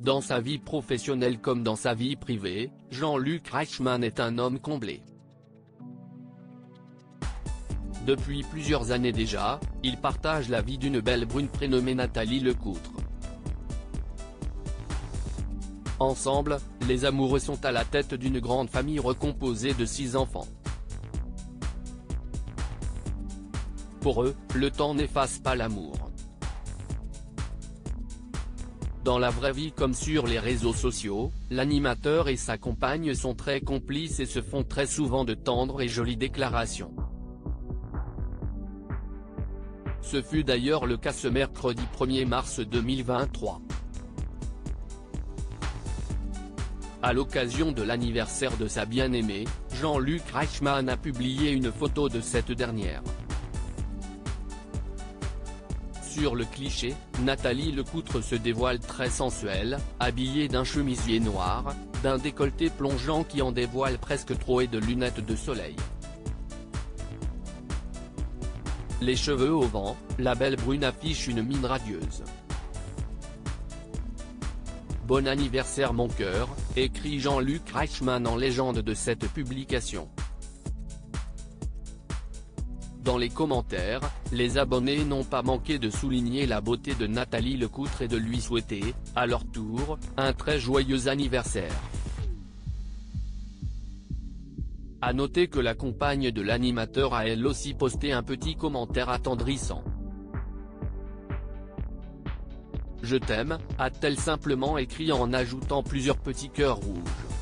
Dans sa vie professionnelle comme dans sa vie privée, Jean-Luc Reichmann est un homme comblé. Depuis plusieurs années déjà, il partage la vie d'une belle brune prénommée Nathalie Lecoutre. Ensemble, les amoureux sont à la tête d'une grande famille recomposée de 6 enfants. Pour eux, le temps n'efface pas l'amour. Dans la vraie vie comme sur les réseaux sociaux, l'animateur et sa compagne sont très complices et se font très souvent de tendres et jolies déclarations. Ce fut d'ailleurs le cas ce mercredi 1er mars 2023. À l'occasion de l'anniversaire de sa bien-aimée, Jean-Luc Reichmann a publié une photo de cette dernière. Sur le cliché, Nathalie Lecoutre se dévoile très sensuelle, habillée d'un chemisier noir, d'un décolleté plongeant qui en dévoile presque trop et de lunettes de soleil. Les cheveux au vent, la belle brune affiche une mine radieuse. Bon anniversaire mon cœur, écrit Jean-Luc Reichmann en légende de cette publication. Dans les commentaires, les abonnés n'ont pas manqué de souligner la beauté de Nathalie Lecoutre et de lui souhaiter, à leur tour, un très joyeux anniversaire. À noter que la compagne de l'animateur a elle aussi posté un petit commentaire attendrissant. « Je t'aime », a-t-elle simplement écrit en ajoutant plusieurs petits cœurs rouges.